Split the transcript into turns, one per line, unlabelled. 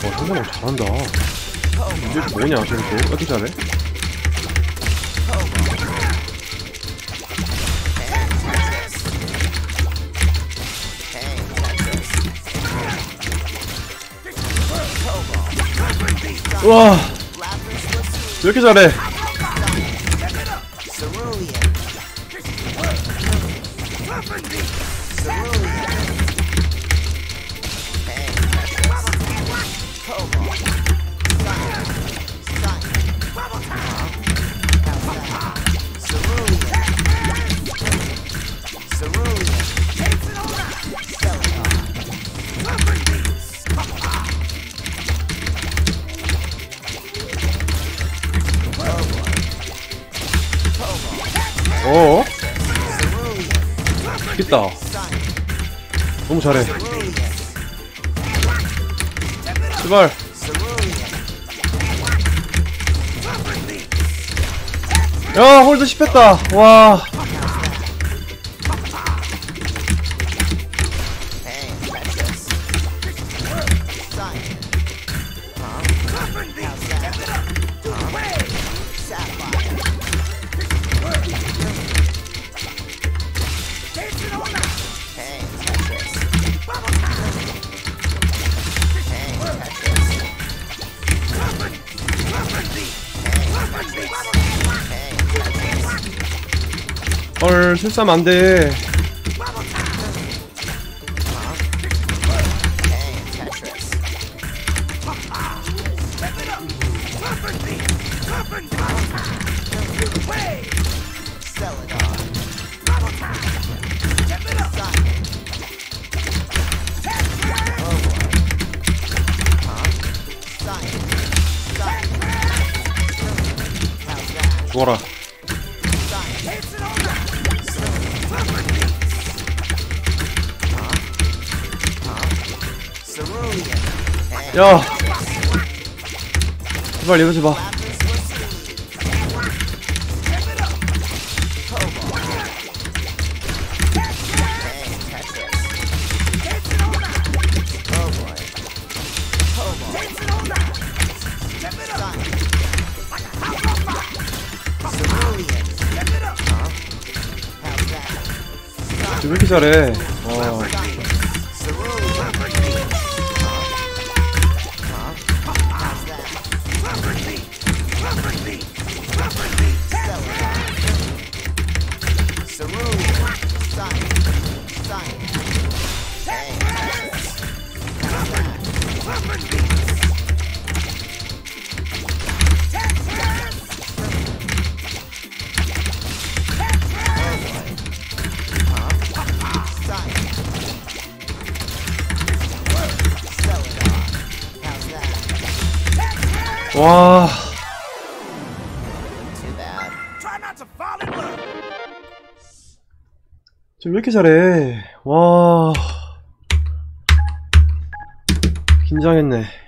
상대방 잘한다. 이게 뭐냐, 저렇게? 왜 이렇게 잘해? 우와! 왜 이렇게 잘해? 어어? 죽겠다. 너무 잘해. 제발. 야, 홀드 10했다. 와. 헐, 실수하면 안 돼. 죽어라. 야, 제발 이러지 마. 왜 이렇게 잘해? 와. 쟤 왜 이렇게 잘해? 와. 긴장했네.